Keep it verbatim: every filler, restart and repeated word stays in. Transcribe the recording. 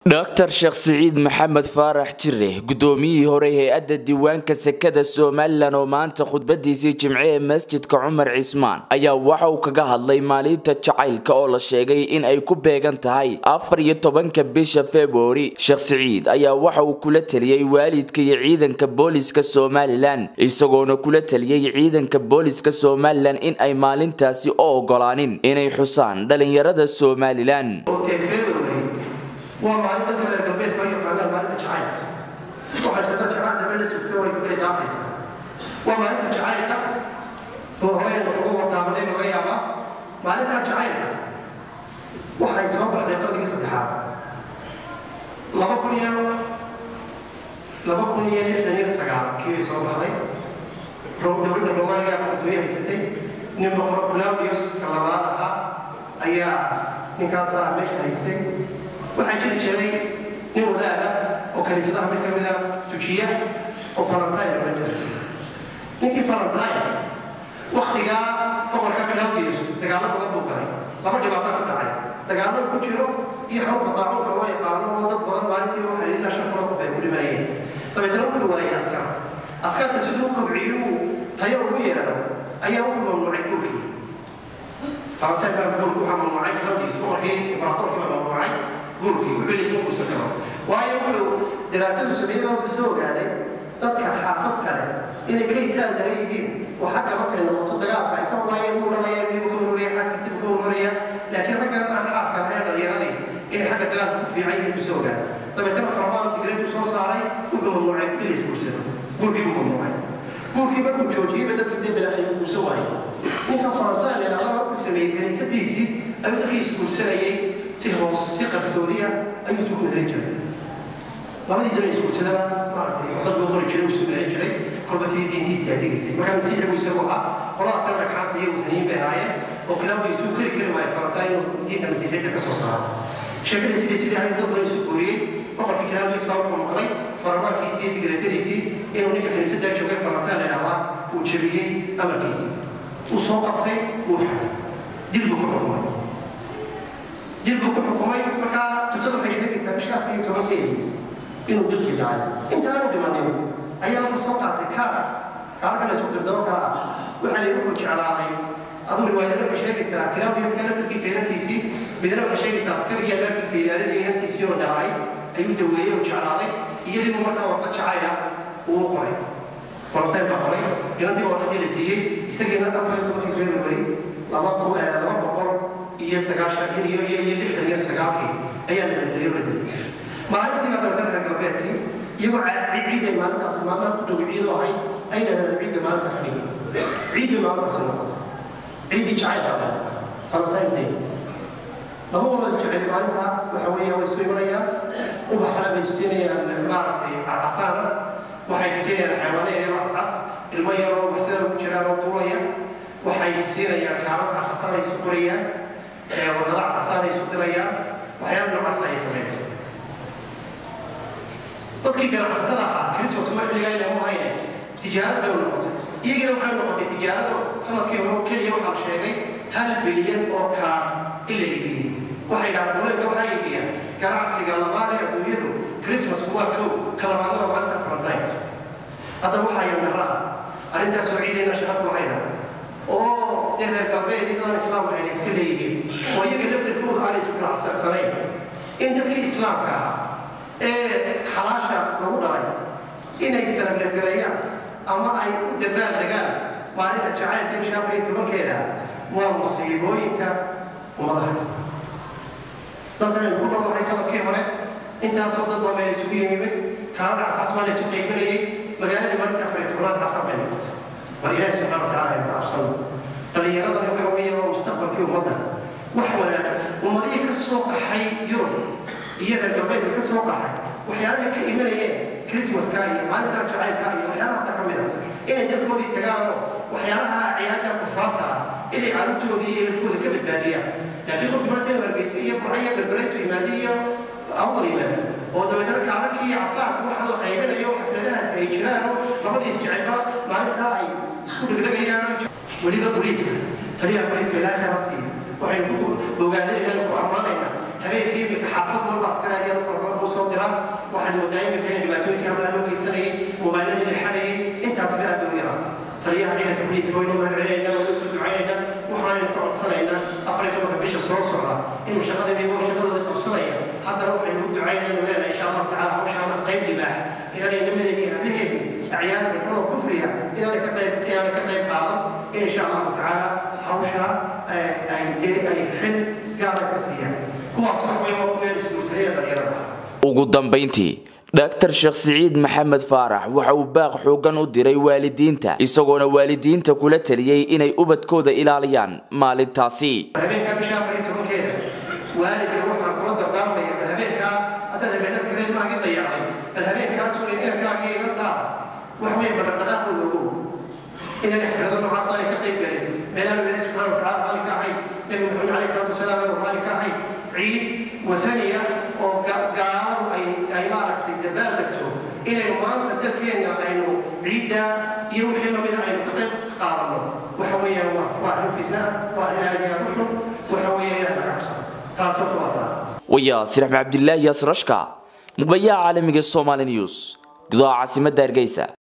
دكتور شيخ سعيد محمد فارح جره قدومي هوري هيئة الديوان كسكدة سومالان ومانتا خطبتيسي جمعية مسجد كعمر عثمان أيا waxau kaga hadlay maalinta jacaylka oo la sheegay in ay ku beegan tahay afar iyo tobanka bisha February Sheikh Saciid ayaa waxa uu kula taliyay waalidka iyo ciidanka booliska Soomaaliland isagoona kula taliyay ciidanka booliska Soomaaliland in ay maalintaasi oo ogolaanin inay xusaan dhalinyarada Soomaaliland وما نقدر نقبل فريق على ما نتجعل وحسب تجعل تبلش الدور يبقى دافع وما نتجعل هو هاي الحكومة تعملين وغيابا ما نتجعل وحيصاب على طريق صدحات لما كن يوم لما كن يوم الثانية السجع كيف يصاب هاي روم دولة الرومانية بدوية هيستي نما قرب كلاوديوس كلامها أيا نكاسا مش هيستي waxaa jiri jiray nin wadaada oo kaniisadaha mid ka mid ah tujiya oo Valentine la jiray ninkii Valentine waqtiga boqorka Claudius dagaalo badan buu galay laba dhibaato ka dhacay dagaalo ku jiro iyo xawqa taacunka loo yaqaano oo dad badan maalintii waxa la ilaashan karo qof ay ku dhimanayeen tabeetana wuxuu waayay askar askarta sidoo kobciyo tayo ugu yeeran ayaa u mamnuucay gurkii Valentine baa gurku waxa mamnuucay Claudius oo hee imperatorka baa mamnuucay gurki wuxuu isoo ku soo karo waayo wuxuu daraasadu sameeyay oo soo gaaday dadka xaasas kale inay ka intaan dareeyeen waxa ka maqan noqoto dagaalka ay ka waayeen uu dhamayeen inuu ku horeeyay xaaskiisa ku horeeyay laakiin raggan aan xaaska lahayn dhalinyarada inay xagga dagaalka ku fiican yihiin soo gaaday tabeetana farmaan digreetu soo saaray wuxuu mamnuucay bilis ku soo gurki uu mamnuucay gurki markuu joojiyay dadkii dibla ay ku soo waayeen ninka Valentine la lahaa ku sameeyay kaniisadiisii ayuu dadkii isku sanayay si hoos si qarsoodiya ay soo meerin jiray labadii jiray isku sidaba maartay dad buu qori jiray soo meerin jiray kolba si diintiisa ay dhigisay marka si jabu isagoo ah qolada sarka xaqi iyo taniin bahaayeen oo kalaw isuu kari kari waay Valentine diinta masiixiyada ka soo saaray sheekada sidii sidii ay dad badan isku qoriyay boqorkii kalaw isbaa ku maqlay farmaankiisii digreetadiisii inuu ninka kaniisada joogay Valentine lahaa uu jabiyay amarkiisii uu soo qabtay uu xaday dib buu ku xumay جيبوا كحكومي مكان قصده في هذه السنوات في توقيت إنه ذلك جاي أنت أنا دمانين أيام السوق تكار كار كلا سوق الدور كار وحلي يروح على هاي أظن رواية له شيء كذا كلام يسكن في كيسين تيسي بدنا شيء كذا عسكري يلا كيسين لأن هي تيسي ودراي أيوة دوية وجعل هاي يجي بمرة وقت شعيرة وقري فرتين بقري ينتهي وقت اللي يسجل نفسه توقيت غير مري لما قوة لما بقر iyo sagaashan iyo iyo lixdan iyo sagaalkii ayaa la beddelay beddelay maalintii ma dalka galbeedkii iyagu ciid ay maalintaas maalinta ku dhow ciid oo ahay ay leedahay ciid maalinta xidhiidh ciid maalintaas noqoto ciid jacaylka Valentine's Day laba wada isku xidhiidh maalinta waxa weeye way soo imanayaan ubaxa bay siinayaan maartay casaana waxay siinayaan xayawaanada iyo casas ilmo yar oo sida ku jiraan oo duulaya waxay siinayaan kaarad casas ay soo qorayaan وضع أساسا يسودريا وحياة نوع سعي سمعت. تذكر كراسة تلاها كريسماس ما اللي جاي له هاي تجارة بين النقطة. يجي له هاي النقطة تجارة سنة كيلو كل يوم على شيء هل بليون أو كار اللي يبيه. وحيد على بقول لك وحيد يبيه. كراسة قال ما له أبو يدو كريسماس هو كو كلام هذا ما أنت فهمتين. هذا هو حياة الرا. أنت سعيدين شباب وحيدا. أوه جهة القلبية دي كان الإسلام يعني إسكاليه ويجي لفت الكوه على سبيل السلام إن تلك الإسلام كا إيه حلاشة له داعي إن الإسلام للجريان أما أي دبال دجال ما أنت جعان تمشي في تمر كذا ومصيبويك وما هيست طبعا كل الله هيسمع كيف مرة أنت صدق ما ما يسوي يمين كان على أساس ما يسوي يمين مجال اللي ما تفرق تمر عصام بينات والإله سبحانه وتعالى يبارك اللي يرضى الحوية ومستقبل فيه ومضى وحولا ومضيك السوق حي يوم إياها القبيل السوق حي وحياتها كإيمان أيام كريسماس كاري ما نترجع عين كاري وحياتها سكملها إن جبت مودي تجاهه وحياتها عيادة كفارتها اللي عرفته ذي الكود كبد بادية لكن قلت ما تنهر الرئيسية معية بالبريد إيمانية أفضل إيمان ودويتك عربي عصاك وحل خيبنا يوم حفلتها سيجرانه لابد يستعبها ما نتاعي يسكون لك وليبا بوليسك تريها بوليسك لا ترسي وحين بوغادر إلى القرآن هبين كيف حافظ والبعسكرة ديال فرقان dira waxaan wadaayin keen dhibaatooyinka habla loo geysanayay mobilada la xareeyay intaas baa aad u yaraa taliyaha ciidanka booliiska way noo mahadcelinayna way soo ducaynayna waxaan ku codsanaynaa afar iyo tobanka bisha soo socda inuu shaqada iyo shaqadooda qabsanaya haddana waxaynu u ducaynayna inuu leeyahay insha Allah tacaala hawshaana qayb libaax inay nimadeedii hablaheedii acyaar bilxumo kufriya inay ka qayb inay ka qayb qaadan in insha Allah tacaala hawsha ay ay xil gaar ah siiyaan kuwaas wax weyn oo ku yeesho mas'uuliyadda dhalinyarada ugu dambeyntii Doctor Sheikh Saeed Maxamed Faarax waxa uu baaq xoogan u diray waalidiinta isagoona waalidiinta kula taliyay inay ubadkooda ilaaliyaan maalintaasi habeenka bisha afar iyo tobankeeda waalidka waxa kula dardaarmaya habeenka hadda habeenada kale ma ka dayacay habeenkaas oo inay ka qeybqaataan wax weyn bada dhaqaaqooda inay xirado noocaas ay ka qeyb galeen meelaha Ilaahay subhanahu wa ta'ala halka ahay nabi Muhammad alayhi salatu wasalaam oo halka ahay ciid wathaniya oo gaar ay ay maaragtay dabaaldegto inay maanta dalkeena aynu ciida iyo wixii la mid ah aynu ka qayb qaadano waxa weeyaan waa faarin fitna waa inaad ruuxu waxa weeyaan ilaha cabsa taas oo wada waya Sirax Abdullah Yasrashka mubayaa caalamiga Somali News gudaha caasimadda Hargeysa.